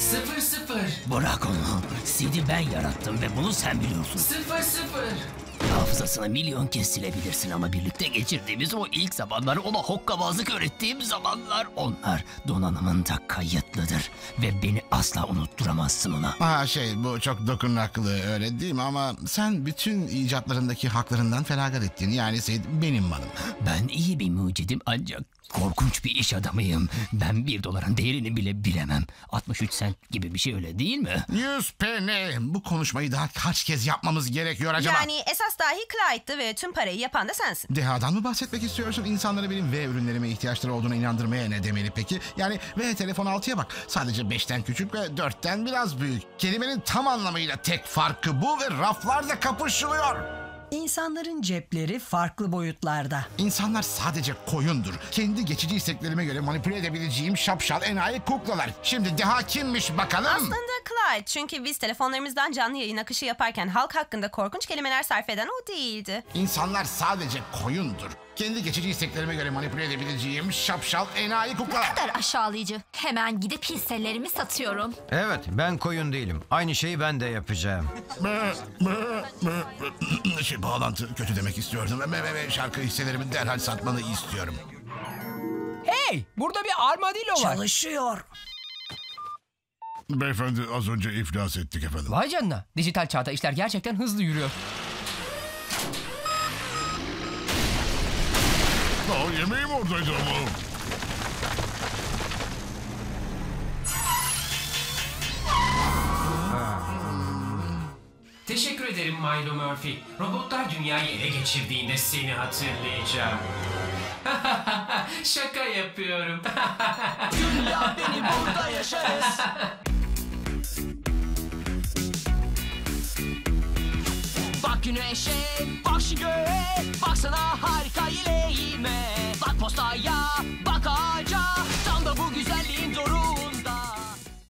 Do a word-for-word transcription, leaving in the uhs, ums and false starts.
Sıfır sıfır. Bırak onu. Sid'i ben yarattım ve bunu sen biliyorsun. Sıfır sıfır. Hafızasını milyon kez silebilirsin ama birlikte geçirdiğimiz o ilk zamanlar, ona hokkabazlık öğrettiğim zamanlar, onlar donanımında kayıtlıdır. Ve beni asla unutturamazsın ona. Ha şey, bu çok dokunaklı, öyle değil mi? Ama sen bütün icatlarındaki haklarından feragat ettin. Yani Sid benim malım. Ben iyi bir mucidim ancak korkunç bir iş adamıyım. Ben bir doların değerini bile bilemem. altmış üç sent gibi bir şey, öyle değil mi? Yüz peni. Bu konuşmayı daha kaç kez yapmamız gerekiyor acaba? Yani esas dahi Clyde'dı ve tüm parayı yapan da sensin. Dehadan mı bahsetmek istiyorsun? İnsanları benim V ürünlerime ihtiyaçları olduğuna inandırmaya ne demeli peki? Yani V telefon altıya bak. Sadece beşten küçük ve dörtten biraz büyük. Kelimenin tam anlamıyla tek farkı bu ve raflarda kapışılıyor. İnsanların cepleri farklı boyutlarda. İnsanlar sadece koyundur. Kendi geçici isteklerime göre manipüle edebileceğim şapşal enayi kuklalar. Şimdi deha kimmiş bakalım? Aslında Clyde, çünkü biz telefonlarımızdan canlı yayın akışı yaparken halk hakkında korkunç kelimeler sarf eden o değildi. İnsanlar sadece koyundur. Kendi geçici isteklerime göre manipüle edebileceğim şapşal enayi kuklalar. Ne kadar aşağılayıcı. Hemen gidip hisselerimi satıyorum. Evet, ben koyun değilim. Aynı şeyi ben de yapacağım. Şey, bağlantı kötü demek istiyordum. Ve, ve şarkı hisselerimi derhal satmanı istiyorum. Hey, burada bir armadillo var. Çalışıyor. Beyefendi, az önce iflas ettik efendim. Vay canına. Dijital çağda işler gerçekten hızlı yürüyor. Aa, yemeğim oradaydı ama. Teşekkür ederim Milo Murphy. Robotlar dünyayı ele geçirdiğinde seni hatırlayacağım. Şaka yapıyorum. Dünya beni burada yaşarız. Bak güneşe, bak şu göğe, baksana